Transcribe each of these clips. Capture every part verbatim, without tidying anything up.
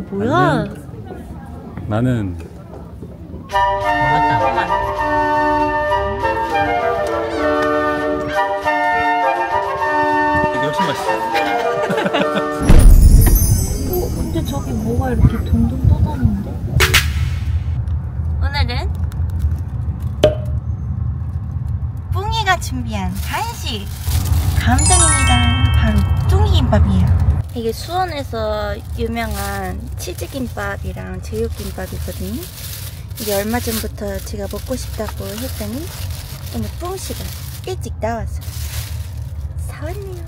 뭐야? 안녕. 나는 잠깐만. 이게 훨씬 맛있어. 어, 근데 저기 뭐가 이렇게 동동 떠다니는데? 오늘은 뿡이가 준비한 간식 감동입니다. 바로 뚱이김밥이에요. 이게 수원에서 유명한 치즈김밥이랑 제육김밥이거든요. 이게 얼마 전부터 제가 먹고 싶다고 했더니 오늘 뿡씨가 일찍 나와서 사왔네요.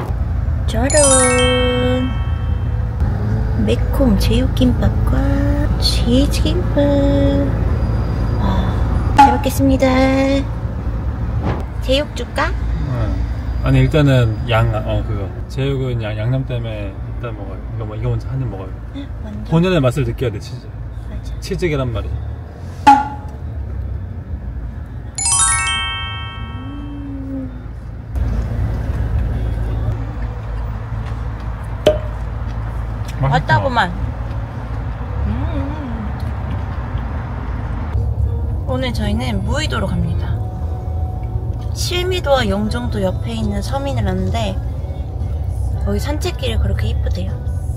짜란! 매콤 제육김밥과 치즈김밥. 와, 잘 먹겠습니다. 제육 줄까? 응. 아니 일단은 양, 어 그거 제육은 양, 양념 때문에 일단 먹어요. 이거 뭐 이거 먼저 한 입 먹어요. 응, 완전. 본연의 맛을 느껴야 돼. 치즈. 맞아. 치즈 계란말이. 맞다구만. 음. 오늘 저희는 무의도로 갑니다. 실미도와 영종도 옆에 있는 섬이를 왔는데 거기 산책길이 그렇게 이쁘대요.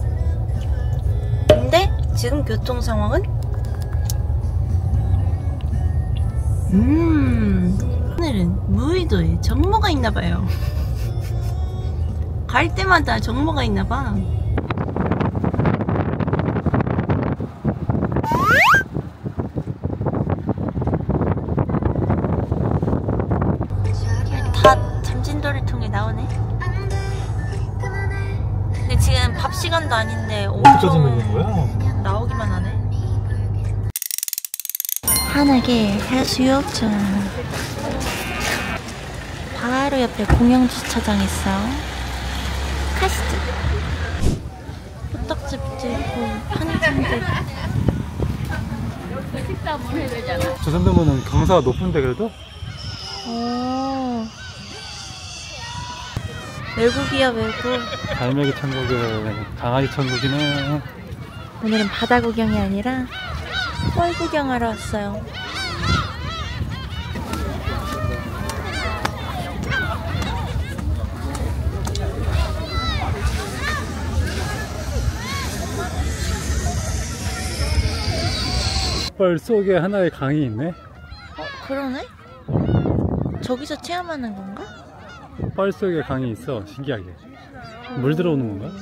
근데 지금 교통 상황은 음 오늘은 무의도에 정모가 있나봐요. 갈 때마다 정모가 있나봐. 다 잠진도리통에 나오네. 근데 지금 밥 시간도 아닌데 어디까지 먹는 거야? 나오기만 하네. 한옥의 해수욕장. 바로 옆에 공영주차장 있어. 카시트. 호떡집도 있고 편의점도 있고. 식사물 해야 되잖아. 저 정도면은 경사가 높은데 그래도? 오. 외국이야 외국. 갈매기 천국에 강아지 천국이네. 오늘은 바다 구경이 아니라 뻘 구경하러 왔어요. 뻘 속에 하나의 강이 있네. 어, 그러네? 저기서 체험하는 건가? 뻘 속에 강이 있어. 신기하게. 물 들어오는 건가?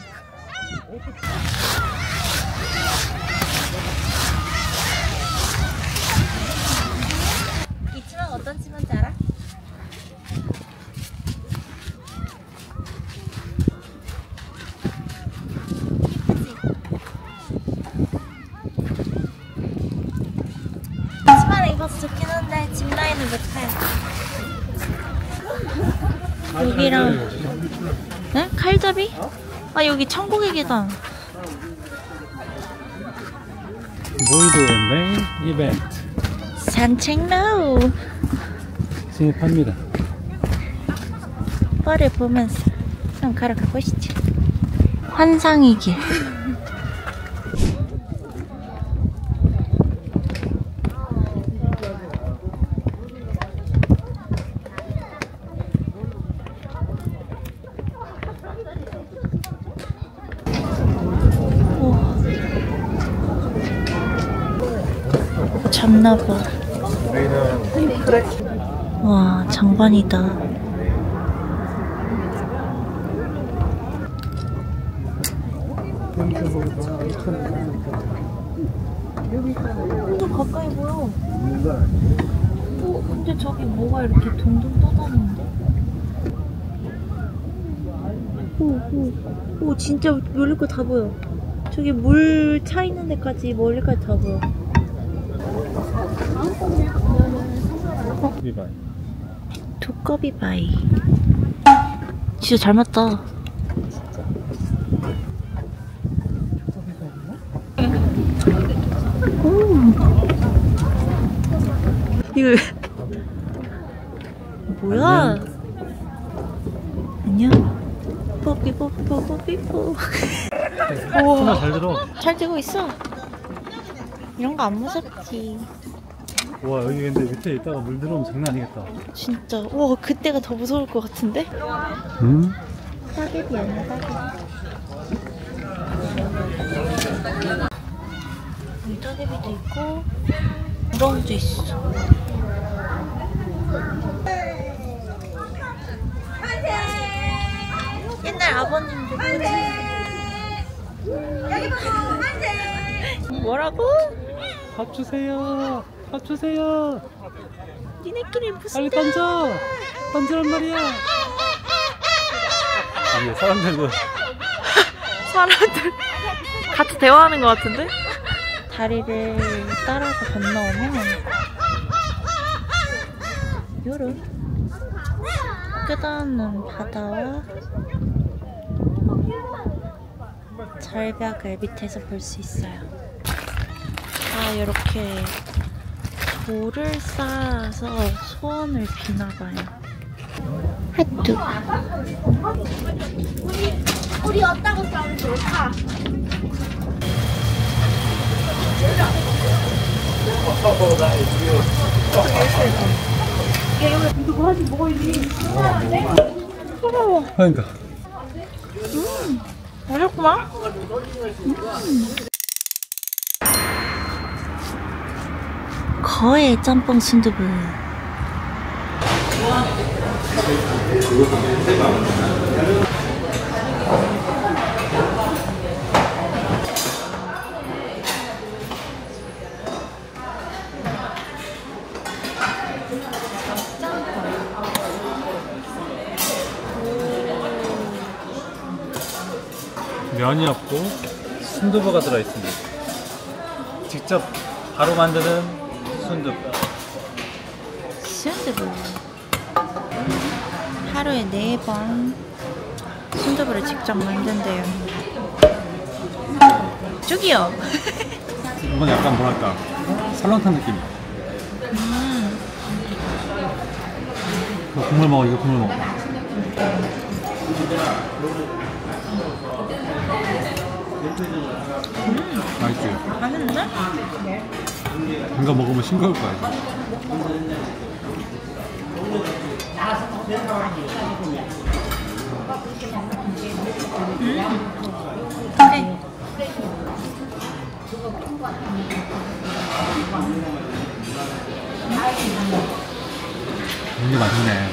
이 치마가 어떤 치마인지 알아? 치마를 입어서 좋긴 한데 짚 라인을 못해. 여기랑 네? 칼잡이? 아 여기 천국의 계단. 무의도의 메인 이벤트 산책로. 진입합니다. 뻘을 보면서 좀 걸어가 보시죠. 환상의 길. 잡나봐. 와, 장관이다. 또 가까이 보여. 어, 근데 저기 뭐가 이렇게 동동 떠다니는데? 오, 오, 오, 진짜 멀리까지 다 보여. 저기 물 차 있는 데까지 멀리까지 다 보여. 비바이. 두꺼비 바이. 진짜 잘 맞다. 오. 이거 뭐야? 안녕. 뽀삐 뽀삐 뽀삐 뽀. 정말 잘 들어. 잘 되고 있어. 이런 거 안 무섭지. 와 여기 근데 밑에 있다가 물 들어오면 장난 아니겠다. 진짜. 와 그때가 더 무서울 것 같은데? 응? 따개비 아니야 따개비. 여기 따개비도 있고 우렁도 있어. 옛날 아버님들 뭐라고? 밥 주세요. 밥 주세요. 니네끼리 무슨 빨리 던져. 던지란 말이야. 이게 사람들도 사람들 같이 대화하는 것 같은데? 다리를 따라서 건너오면 요런 끝없는 바다와 절벽을 밑에서 볼 수 있어요. 아, 이렇게 돌을 쌓아서 소원을 비나봐요. 하트. 우리 어디다가 싸면 좋을까? 그러니까 음, 맛있구만. 음. 거의 짬뽕 순두부. 면이 없고 순두부가 들어있습니다. 직접 바로 만드는 순두부. 순두부. 하루에 네 번 순두부를 직접 만든대요. 저기요. 이건 약간 뭐랄까 설렁탕 느낌. 음. 이거 국물 먹어. 이거 국물 먹어. 음. 맛있지? 맛있는데? 이거 먹으면 싱거울 거야. 이거. 음. 오케이. 이게 맛있네.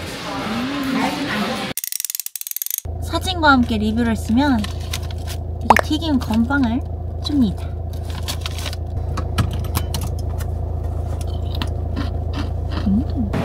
사진과 함께 리뷰를 쓰면 이게 튀김 건빵을 줍니다. 음.